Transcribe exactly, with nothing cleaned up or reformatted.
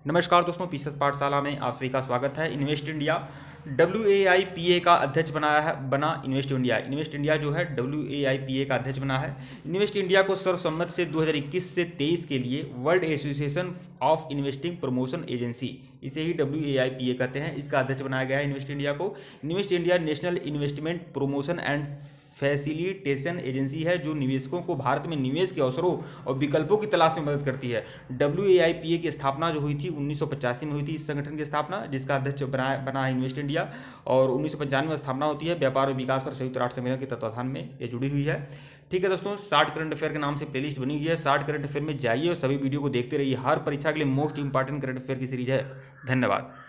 नमस्कार दोस्तों, पीसेस पाठशाला में आप सभी का स्वागत है। Invest India W A I P A का अध्यक्ष बनाया है बना इन्वेस्ट इंडिया इन्वेस्ट इंडिया जो है W A I P A का अध्यक्ष बना है। इन्वेस्ट इंडिया को सर्वसम्मति से दो हज़ार इक्कीस से तेईस के लिए World Association of Investing Promotion Agency, इसे ही डब्ल्यू ए आई पी ए कहते हैं, इसका अध्यक्ष बनाया गया है इन्वेस्ट इंडिया को। Invest India National Investment Promotion and Facilitation Agency है जो निवेशकों को भारत में निवेश के अवसरों और विकल्पों की तलाश में मदद करती है। डब्ल्यू ए आई पी ए की स्थापना जो हुई थी उन्नीस सौ पचासी में हुई थी, इस संगठन की स्थापना, जिसका अध्यक्ष बना बना है इन्वेस्ट इंडिया, और उन्नीस सौ पंचानवे में स्थापना होती है। व्यापार और विकास पर संयुक्त राष्ट्र सम्मेलन के तत्वाधान में ये जुड़ी हुई है। ठीक है दोस्तों, शार्ट करंट अफेयर के नाम से प्लेलिस्ट बनी हुई है। शार्ट करंट अफेयर में जाइए और सभी वीडियो को देखते रहिए। हर परीक्षा के लिए मोस्ट इंपॉर्टेंट करंट अफेयर की सीरीज है। धन्यवाद।